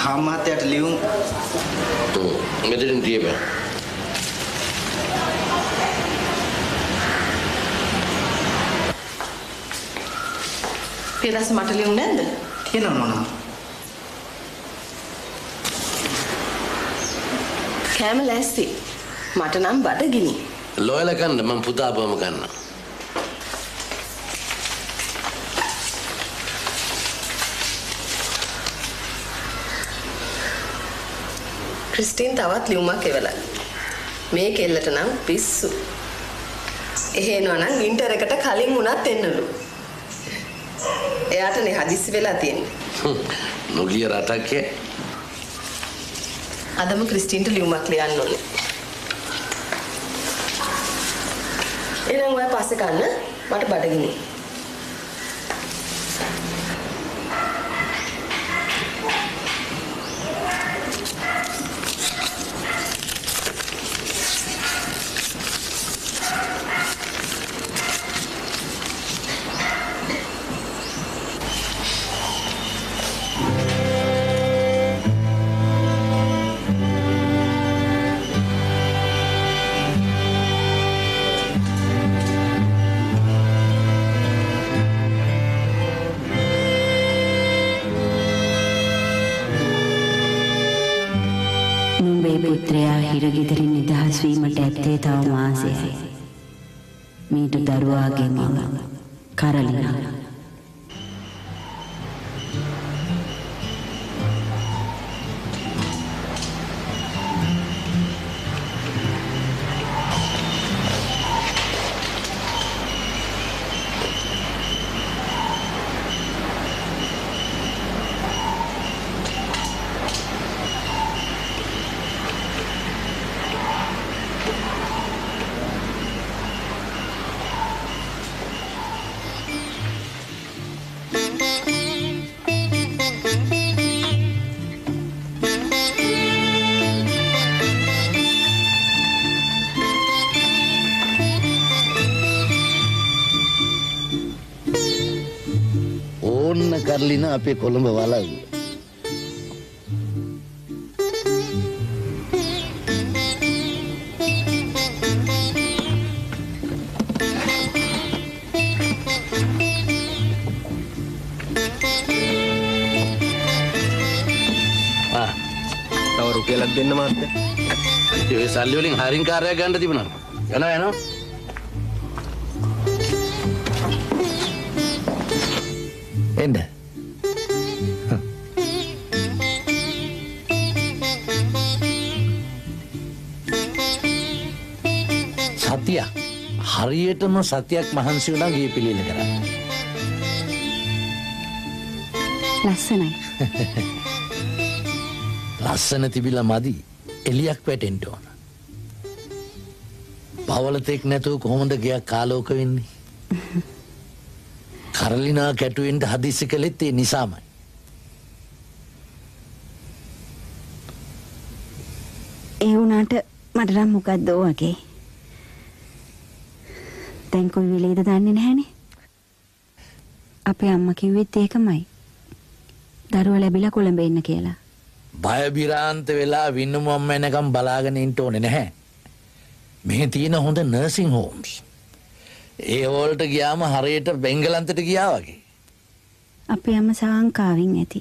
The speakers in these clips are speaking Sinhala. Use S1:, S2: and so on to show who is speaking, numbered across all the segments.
S1: මහත්තයාට ලියුම්
S2: මෙතනින් තියපන්.
S3: පියදාස මට ලියුම් නැද්ද?
S1: තියෙනවා මොනවා?
S3: කෑම ලෑස්ති. මට නම් බඩගිනි.
S2: ලෝයල කන්න මම පුතාපම කන්න.
S3: ක්‍රිස්ටින් තවත් ලියුමක් එවලා. මේ කෙල්ලට නම් පිස්සු. එහෙනවා නම් වින්ටර් එකට කලින් උනත් එන්නලු. එයාටනේ හදිස්සි වෙලා තියෙන්නේ.
S2: නොගිය රටක් ඈ.
S3: අදම ක්‍රිස්ටින්ට ලියුමක් ලියන්න ඕනේ. එහෙනම් ඔය පස්සේ කන්න මට බඩගිනි.
S4: පුත්‍රයා හිරගෙදරින් නිදහස් වීමට ඇත්තේ තව මාසයයි. මීට දරුවාගේ මව කරලිනා.
S5: කරලින අපේ කොළඹ වලව්.
S1: තව රුපියලක් දෙන්න මහත්තයා.
S2: ඒ සල්ලි වලින් හරින් කාර්යයක් ගන්න තිබුණා. යනවා.
S5: එන්න.
S6: සතියක් හරියටම සතියක් මහන්සි වුණා ගේ පිළිල කරන්න.
S4: ලස්සනයි.
S6: ලස්සන තිබිලා මදි එලියක් වැටෙන්න ඕන. පවලතෙක් නැතුව කොහොමද ගයක් කාලෝක වෙන්නේ? කරලිනා කැටුවෙන්ට හදිස්සි කළෙත් ඒ නිසාමයි.
S4: ඒ වුණාට මට නම් මොකක්ද වගේ. දැන් කොයි වෙලේද දන්නේ නැහනේ. අපේ අම්මා කිව්වෙත් ඒකමයි. දරුවා ලැබිලා කොළඹ එන්න කියලා.
S6: බය බිරාන්ත වෙලා වින්නම අම්ම එනකම් බලාගෙන ඉන්න ඕනේ නැහැ. මෙහි තියෙන හොඳ නර්සිං හෝම්ස්. ඒ වලට ගියාම හරියට බෙන්ගලන්තයට ගියා වගේ.
S4: අපේ අම්මා සාංකාවෙන් ඇති.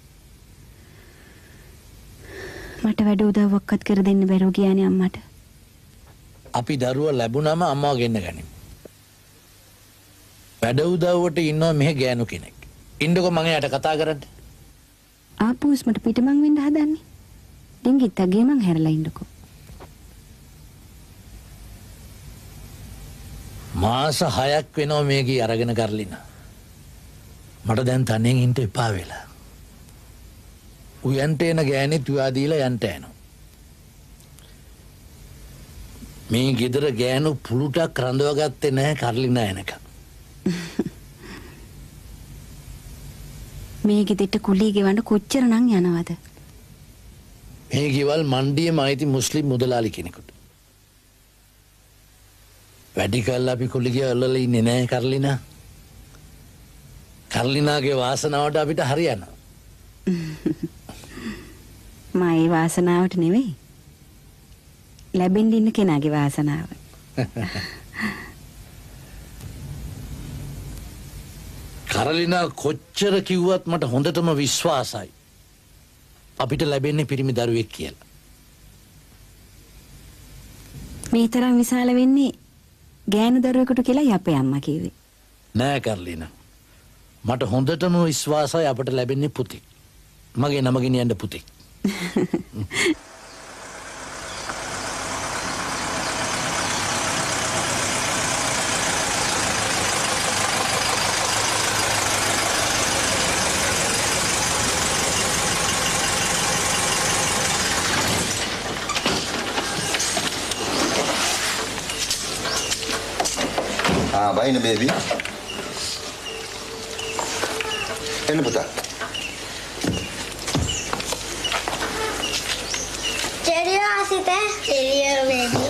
S4: මට වැඩ උදව්වක්වත් කර දෙන්න බැරුව ගියානේ අම්මට.
S6: අපි දරුවා ලැබුණාම අම්මව ගෙන්න ගනිමු. වැඩ උදව්වට ඉන්නවා මෙහෙ ගෑනු කෙනෙක්. ඉන්නකො මම එයාට කතා කරන්න.
S4: ආපුස් මට පිටමං වෙන්න හදන්නේ. ඩිංගිත්තගේ මං හැරලා ඉන්නකො.
S6: මාස 6ක් වෙනවා මේකී අරගෙන කරලින. මට දැන් තනියෙන් ඉන්න එපා වෙලා. උයන්ට එන ගෑණි තුවා දීලා යන්ට යනවා. මේ ගෙදර ගෑනු පුලුටක් රඳවගත්තේ නැහැ කරලිනා එනකම්.
S4: මේ ගෙදරට කුලී ගෙවන්න කොච්චර නම් යනවද?
S6: මේ ගෙවල් මණ්ඩියේම අයිති මුස්ලිම් මුදලාලි කෙනෙකුට. වැඩි කල් අපි කුලී ගෙවල් ඉන්නේ නැහැ කරලිනා. කරලිනාගේ වාසනාවට අපිට හරියනවා.
S4: මගේ වාසනාවට නෙවෙයි. ලැබෙන්න ඉන්න කෙනාගේ වාසනාව.
S6: කරලිනා කොච්චර කිව්වත් මට හොඳටම විශ්වාසයි. අපිට ලැබෙන්නේ පිරිමි දරුවෙක් කියලා.
S4: මේ තරම් විශාල වෙන්නේ ගෑනු දරුවෙකුට කියලායි අපේ අම්මා කිව්වේ.
S6: නෑ කරලිනා. මට හොඳටම විශ්වාසයි අපට ලැබෙන්නේ පුතෙක්. මගේ නම ගෙනියන්න පුතෙක්.
S7: Bye, baby. Ano ba ta?
S8: Cheerio, Asite. Cheerio, baby.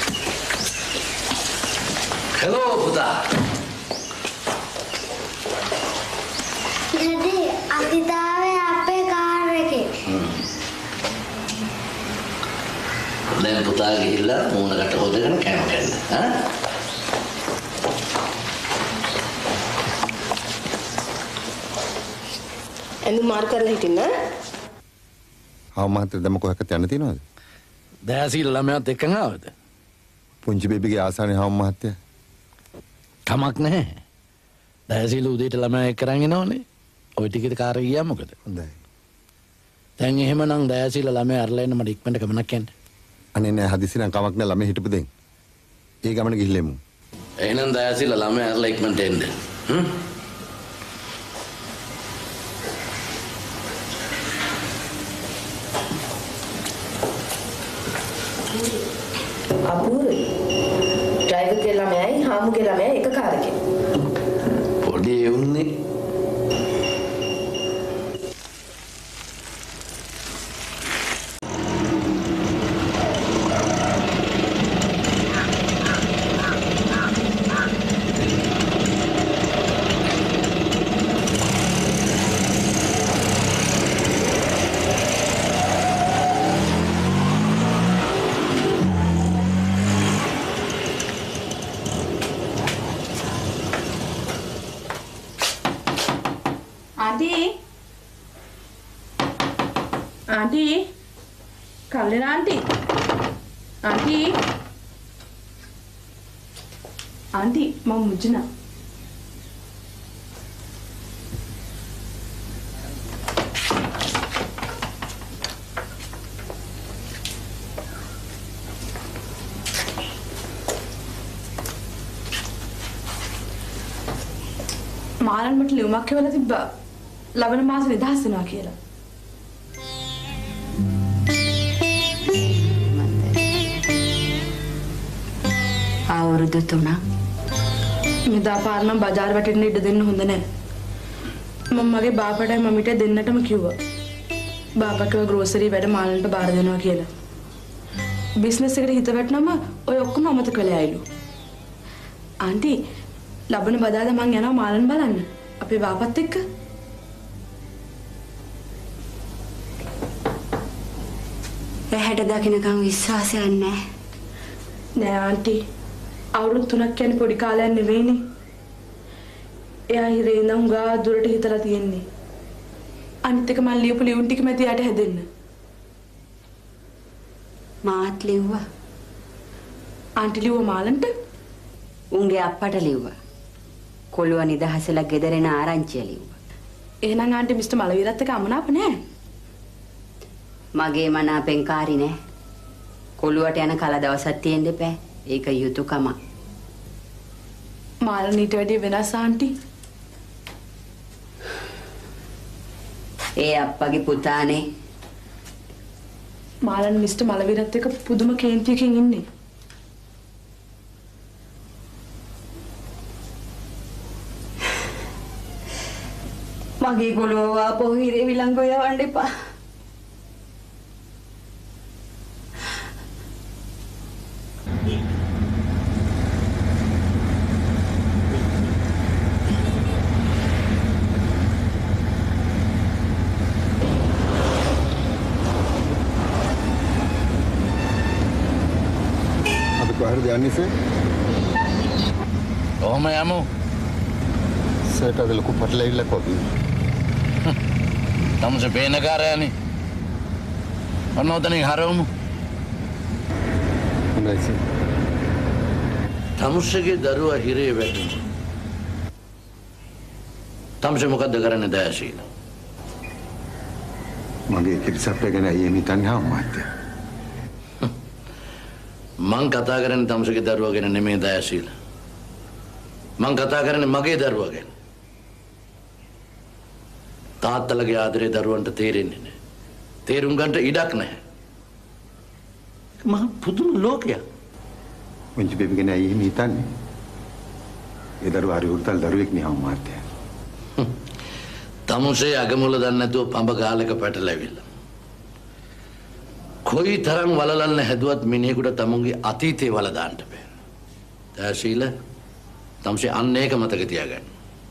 S6: Hello, පුතා.
S8: Daddy, අතිතාවේ අපේ කාර් එකේ.
S2: දැන් පුතා ගිහිල්ලා මූණකට හොදගෙන කෑම කන්න. ඈ?
S3: ඇඳුම් මාරු කරලා හිටින්න.
S7: මහත්තයා දැන් කොහකට යන්න තියෙනවද?
S6: දෑසිල් ළමයාත් එක්කන් ආවද?
S7: පුංචි බේබිගේ ආසානේ මහත්තයා.
S6: කමක් නැහැ. දෑසිල් උදේට ළමයා එක්ක කරන් එනවනේ. ওই ටිකේ කාර් එක ගියා මොකද?
S7: හොඳයි.
S6: දැන් එහෙමනම් දෑසිල් ළමයා අරලා එන්න මට ඉක්මනට ගමනක් යන්න.
S7: අනේ නෑ හදිසි නම් කමක් නෑ ළමයි හිටපු දෙන්. ඒ ගමන ගිහිල්ලෙමු.
S2: එහෙනම් දයාසිල ළමයා අරලා ඉක්මනට එන්න.
S3: අපූර්වයි. ඩ්‍රයිවර්ගේ ළමයයි හාමුගේ ළමයයි එක කාර් එකේ.
S2: පොඩි උන්නේ.
S9: Auntie, Kalina auntie. Auntie, mau mujina. මාරන් මට ලියුමක් කියලා තිබ්බා. ලබන මාසෙ නිදහස් වෙනවා කියලා.
S4: අවුරුදු 3ක්.
S9: මෙදා පාර නම් බજાર වැටෙන්න ඉඩ දෙන්න හොඳ නැහැ. මම මගේ බාපටයි මමිට දෙන්නටම කිව්වා. බාපා කිව්වා ග්‍රෝසරි වැඩ මාළන්ට බාර දෙනවා කියලා. බිස්නස් එකට හිත වැටුනම ඔය ඔක්කොම අමතක වෙලා ආයිලු. ආන්ටි ලබන බදාදා මං යනවා මාළන් බලන්න. අපේ බාපත් එක්ක.
S4: ඇහැට දකින්නකම් විශ්වාසයක් නැහැ.
S9: නෑ ආන්ටි. අවුරුදු 3ක් කියන්නේ පොඩි කාලයක් නෙවෙයිනේ. එයා හිරේ ඉඳන් ගා දුරට හිතලා තියෙන්නේ. අනිත් එක මම ලියපු ලියුම් ටික මැද යට හැදෙන්න.
S4: මාත් ලිව්වා.
S9: ආන්ටි ලිව්ව මාලන්ට?
S4: උන්ගේ අප්පට ලිව්වා. කොළුව නිදහසලා ගෙදරේන ආරංචිය ලිව්වා.
S9: එහෙනම් ආන්ටි මිස්ටර් මලවීරත් එක්ක අමනාප නෑ.
S4: මගේ මනාපෙන් කාරි නෑ. කොළුවට යන කල දවසක් තියෙන්න එපා. ඒක යුතුයකම.
S9: මාළන් ඊට වැඩිය වෙනස් ආන්ටි.
S4: ඒ අප්පගේ පුතානේ.
S9: මාළන් මිස්ටර් මලවීරත් එක්ක පුදුම කේන්තියකින් ඉන්නේ.
S4: මගේ කොළුව ආපහු හිරේ විලංගෝ යවන්න එපා.
S7: කාර්යද යන්නේ සර්?
S6: ඔහම යමු.
S7: සර්ට අද ලොකු පටලැවිල්ලක් වගේ.
S6: තමුසේ පේන කාරයනේ. ඔන්න ඔතනින් හරවමු.
S7: හොඳයි සර්.
S6: තමුසේගේ දරුවා හිරේ වැටුණා. තමුසේ මොකද්ද කරන්නේ දයාශීල?
S7: මගේ කිරිසප්පේ ගැන අයියේ හිතන්නේ මහත්තයා.
S6: මං කතා කරන්නේ තමුසේගේ දරුවා ගැන නෙමෙයි දයාශීල. මං කතා කරන්නේ මගේ දරුවා ගැන. තාත්තලගේ ආදරේ දරුවන්ට තේරෙන්නේ නැහැ. තේරුම් ගන්නට ඉඩක් නැහැ. මහ පුදුම ලෝකයක්.
S7: මුංජි බේබි ගැන අයියේ හිතන්නේ. ඒ දරුවා හරි උරුතල් දරුවෙක් නේ මහත්තයා. තමුසේ අගමුල දන්නේ නැතුව පඹ ගාලක පැටලෙවිලා. කොයි තරම් වලලන්න හැදුවත් මිනිහෙකුට තමුන්ගේ අතීතේ වල දාන්න බෑ. දයාශීල තමුසේ අන්න ඒක මතක තියාගන්න.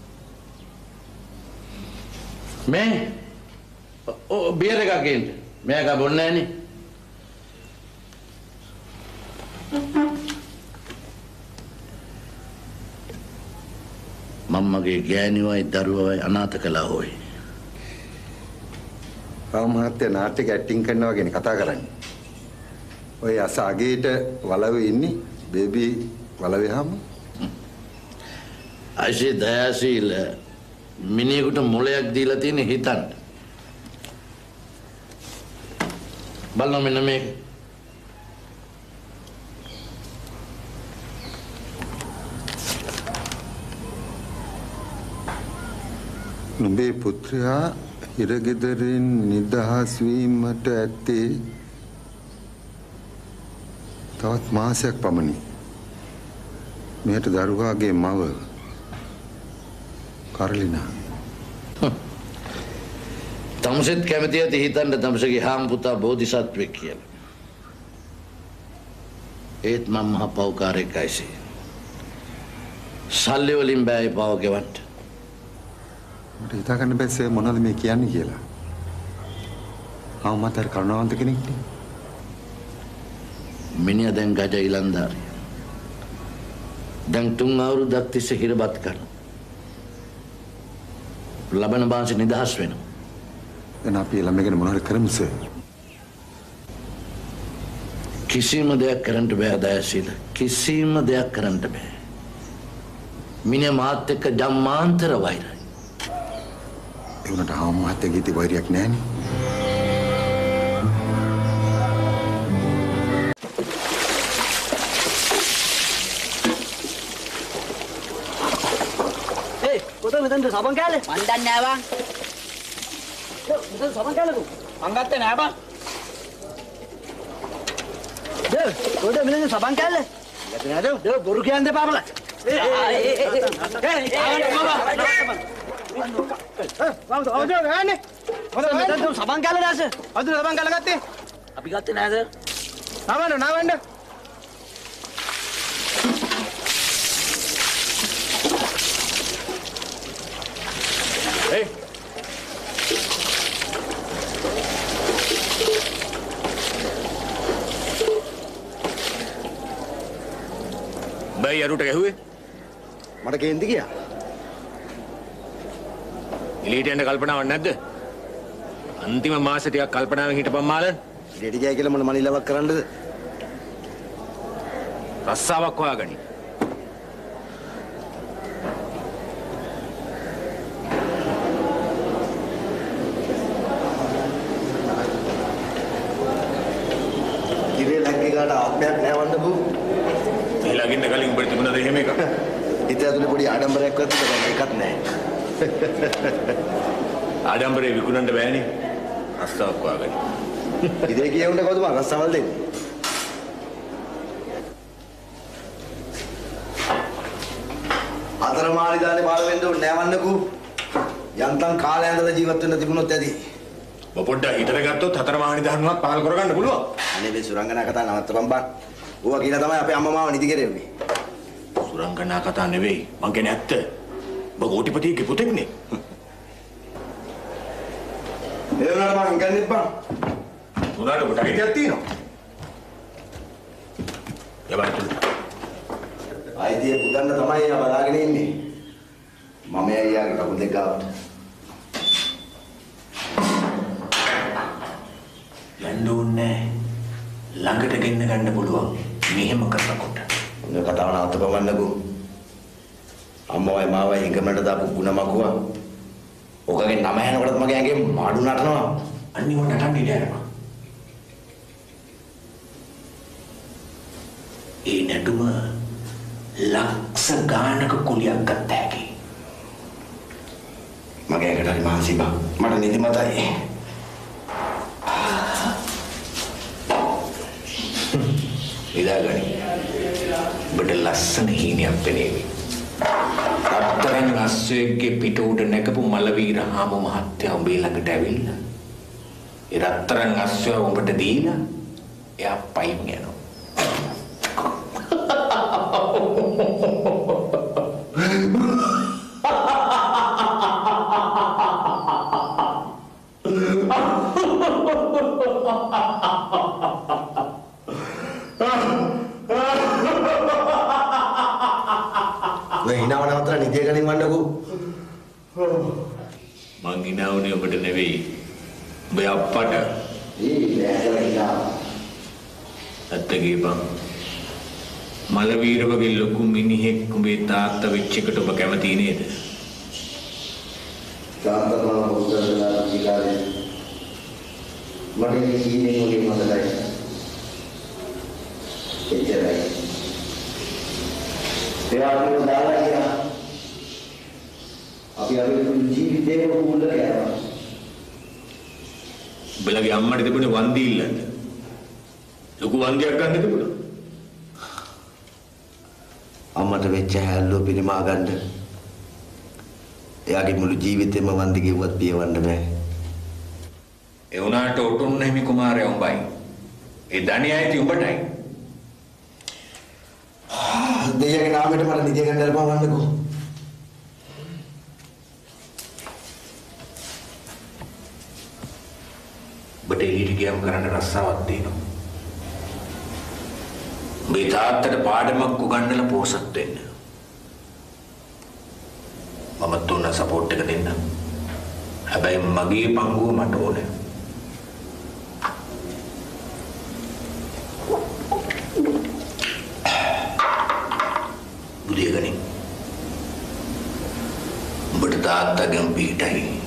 S7: මේ බියර් එකක් ගේන්න. මෙයා ගා බොන්නේ නැහනේ. මම්මගේ ගෑණිවයි දරුවවයි අනාථ කළා හොයි. මහත්තයා නාට්‍යක ඇක්ටිං කරනවා ගැන කතා කරන්නේ. ඔය අසාගේට වලවේ ඉන්නේ බේබි වලවේහම.
S6: අයිසේ දයාශීල මිනිහෙකුට මොලයක් දීලා තියෙන හිතන්න. බලන්න මෙන්න මේක.
S7: නුඹේ පුත්‍රයා හිරගෙදරින් නිදහස් වීමට ඇත්තේ තවත් මාසයක් පමණි. මෙයට දරුවාගේ මව කරලිනා.
S6: තමුසෙත් කැමති ඇති හිතන්න තමුසේගේ හාම් පුතා බෝධිසත්වෙක් කියලා. ඒත් මම මහ පව්කාරයෙක් අයිසේ. සල්ලි වලින් බෑ ඒ පව ගෙවන්න.
S7: මට හිතා ගන්න බැහැ සර් මොනවද මේ කියන්නේ කියලා. මතර කරුණාවන්ත කෙනෙක් නේ.
S6: මිනිහා දැන් ගජ ඉලන්දාරිය. දැන් 3 අවුරුද්දක් තිස්සේ හිරබත් කරනවා. ලබන බාංශ නිදහස් වෙනවා.
S7: දැන් අපි ළමයි ගැන මොනවද කරමු සර්?
S6: කිසිම දෙයක් කරන්න බෑ දයාශීල. කිසිම දෙයක් කරන්න බෑ. මිනිහා මාත් එක්ක ජම්මාන්තර වෛරයි.
S7: ඒ උනට හාම් මහත්තයාගේ ඉති වෛරයක් නැහැනේ.
S1: මෙතනට සබන් කෑල්ල මන් දන්නේ නෑ බං. මෙතන සබන් කෑල්ල මං ගත්තේ නෑ බං. කොහෙද මෙතන සබන් කෑල්ල? ගත්තේ නෑද? බොරු කියන්නේ දෙපා බල. සබන් කෑල්ල නෑස. අද සබන් කෑල්ල ගත්තේ? අපි ගත්තේ නෑ සර්. නාවන්න. Hey. බයි අරුට ගැහුවේ?
S5: මට කේන්ති ගියා.
S1: එළියට යන්න කල්පනාවක් නැද්ද? අන්තිම මාසෙ ටිකක් කල්පනාවෙන් හිටපන් මාලන්.
S5: එළියට ගියා කියලා මොන මනිලවක් කරන්නද?
S1: රස්සාවක් හොයාගනි.
S5: ආත්මයක් නෑවන්න බු.
S1: ඒ ළඟින් කලින් උඹට තිබුණාද එහෙම එකක්?
S5: හිත ඇතුලේ පොඩි ආඩම්බරයක් වත් එකක් නෑ.
S1: ආඩම්බරේ විකුණන්න බෑනේ. රස්සාවක් හොයාගනි.
S5: ඉතින් කියවුන්න කවුද මම රස්සාවල් දෙන්නේ? අතරමාරි දානේ බාල වෙන්න ඕනේ නෑවන්නකෝ. යන්තම් කාලය ඇඳලා ජීවත් වෙන්න තිබුණොත් ඇති.
S1: ඔබ පොඩ්ඩක් හිතට ගත්තොත් හතර මහණි දහනුවක් පහල කරගන්න පුළුවන්.
S5: අනේ මේ සුරංගනා කතා නවත්තපන් බං. ඌවා කියලා තමයි අපේ අම්මා මාව නිදි කෙරෙන්නේ.
S1: සුරංගනා කතා නෙවෙයි. මං කියන්නේ ඇත්ත. ඔබ කෝටිපතිගේ පුතෙක්නේ.
S5: ඒ වුණාට මං හිතන්නේ බං.
S1: උනාට ඔබට හිතයක් තියෙනවා. යබන්
S5: අයිතිය පුතන්න තමයි එයා බලාගෙන ඉන්නේ. මම එයාගේ කකුල් දෙක ගාවට.
S10: යන්න ඕනේ. ළඟට ගෙන්න ගන්න පුළුවන්. මෙහෙම කරනකොට.
S5: ඔන්න කතාව නවත්තපවන්නකෝ. අම්මවයි මාවයි හිඟමකට දාපු ಗುಣ මකුවා. ඔකගේ නම යනකොටත් මගේ ඇඟේ මාඩු නටනවා.
S10: අනිත් උන් නටන්නේ නෑනවා. ඒ නටුම ලක්ෂ ගානක කුලියක් ගත්ත හැකි.
S5: මගේ ඇඟට හරි මහන්සි බා. මට නිදිමතයි.
S10: ඉදාගනි. ඔබට ලස්සන හීනයක් පෙනේවි. අත්තරන් අස්සෙක්ගේ පිට උඩ නැගපු මලවීර හාමු මහත්තයා උඹේ ළඟට ඇවිල්ලා. ඒ රත්තරන් අස්සය උඹට දීලා එයා පයින් යනවා.
S5: හිනාව නවත්තලා නිදිය ගනින් වන්නකෝ.
S10: මං හිනාවනේ ඔබට නෙවෙයි. ඔබේ අප්පට.
S5: නෑ හිනාව.
S10: ඇත්ත කියපන්. මලවීර වගේ ලොකු මිනිහෙක් උඹේ තාත්තා වෙච්ච එකට ඔබ කැමති නේද?
S5: තාත්තා මම පොතේලා ඉකාලේ. මට කීනේ මොලේ මතකයි. එච්චරයි. එයාගේ දාලා ගියා. අපි ජීවිතේම මුල්ල කෑවා.
S10: බලගේ අම්මට තිබුණේ වන්දි ඉල්ලන්න. ලොකු වන්දියක් ගන්න තිබුණා.
S5: අම්මට වෙච්ච හැල්ලුව පිරිමා ගන්න. එයාගේ මුළු ජීවිතේම වන්දි ගෙවුවත් පියවන්න බෑ.
S10: ඒ උනාට ඔටුන්න හිමි කුමාරයා උඹයි. ඒ ධනිය ඇති උඹටයි.
S5: දෙයගේ නාමයට මට නිදිය ගන්න දරපවන්නකෝ.
S10: ඔබට එළියට ගියම කරන්න රස්සාවක් දෙනවා. මේ තාත්තට පාඩමක් උගන්වලා පෝසත් වෙන්න. මම තුන සපෝට් එක දෙන්න. හැබැයි මගේ පංගුව මට ඕනේ. බුදියගනි. ඔබට තාත්තගෙන් පිටයි.